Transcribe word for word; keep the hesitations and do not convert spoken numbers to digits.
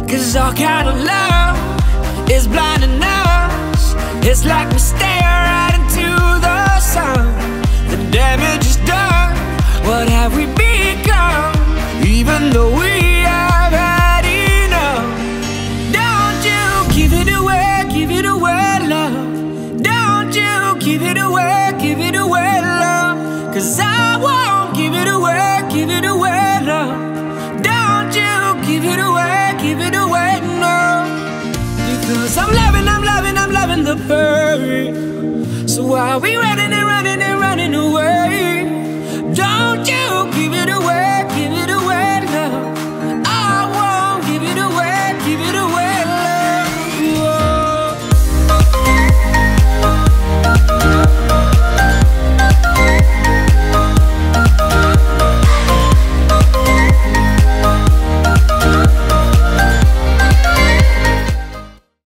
'cause all kind of love is blinding us. It's like we stare right into the sun. The damage is done. What have we become? Even though we have had enough. Don't you give it away, give it away, love. Don't you give it away, give it away, love. 'Cause I won't give it away, give it away, love. Don't you give it away, give it away, no. Because I'm loving, I'm loving, I'm loving the pain. So why are we running and running and running away?